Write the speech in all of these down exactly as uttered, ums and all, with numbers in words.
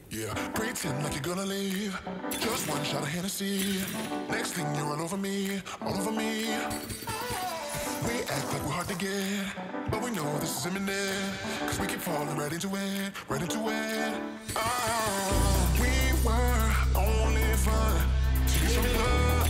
Yeah, pretend like you're gonna leave. Just one shot of Hennessy. Next thing you're all over me, all over me. We act like we're hard to get, but we know this is imminent. Cause we keep falling right into it, right into it. Oh, we were only fun till you show me love.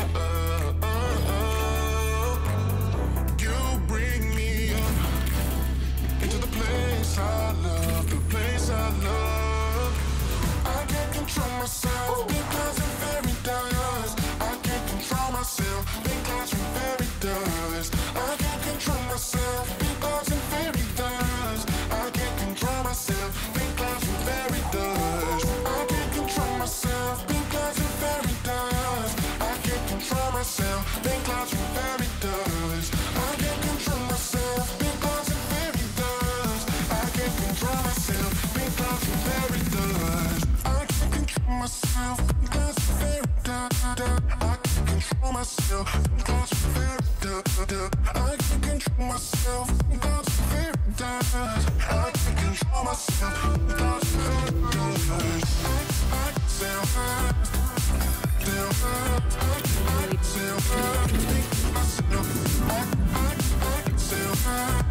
You bring me up into the place I love, the place I love. I can't control myself because I'm very dust. I can't control myself because I'm very dust. I can't control myself because I'm very dust. I can't control myself because I'm very dust. I can't control myself because I'm very dust. I can't control myself because I'm very dust. I can't control myself because I'm very dust. I can't control myself because I'm very dust. I can't control myself because I'm very dust. I can't control myself because I'm very dust. I can't control myself because I'm very dust. I can't control myself because I'm very dust. I I self self I I self think myself. I I I self I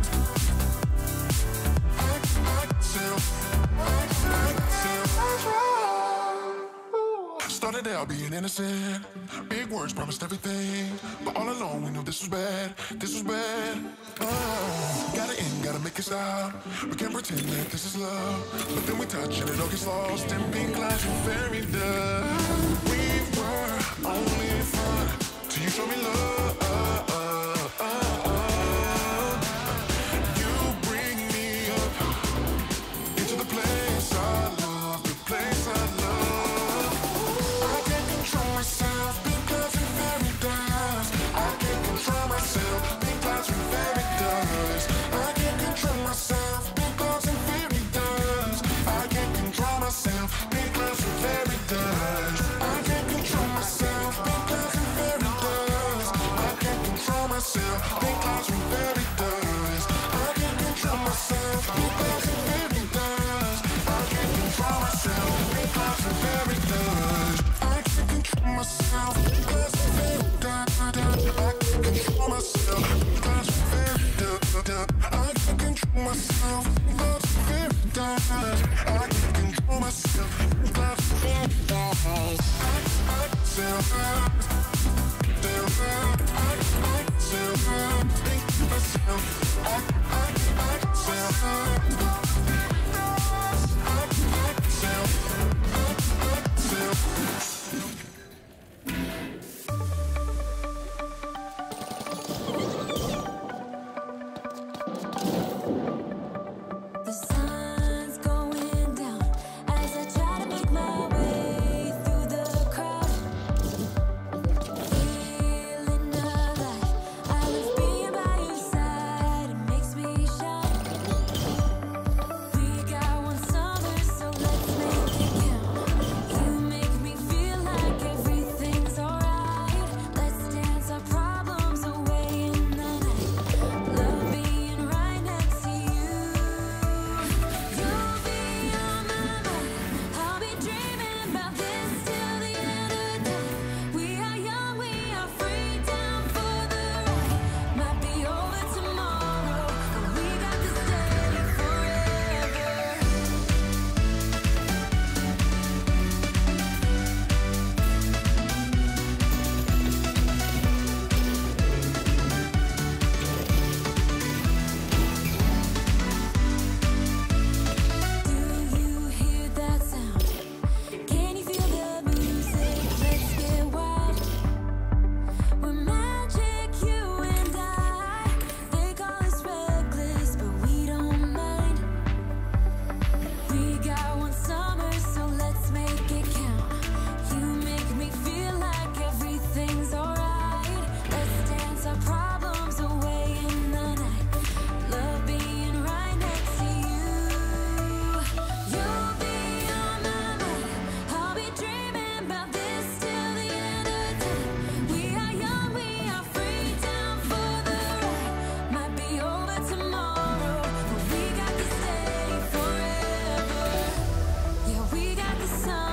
I self I I self. Started out being innocent, big words promised everything, but all along we knew this was bad, this was bad. Oh, gotta end, gotta make it stop. We can't pretend that this is love, but then we touch and it all gets lost in pink lights and fairy dust. We were only fun till you show me love. You bring me up into the place I love, the place I love. I can't control myself because I'm very dust. I can't control myself because I'm very dust. I can't control myself because I'm very dust. I can't control myself because I'm very dust. I can't control myself because I'm very dust. I can't control myself because I'm very dust. I can't control myself because I'm very dust. I can't control myself because I'm very dust. I can't control myself because I'm very dust. I can't control myself because I'm very dust. I can't control myself because I'm very dust. I can't control myself because I'm very dust. I I self self I I self think myself. I I I self I I self self. The sun's going down. sun.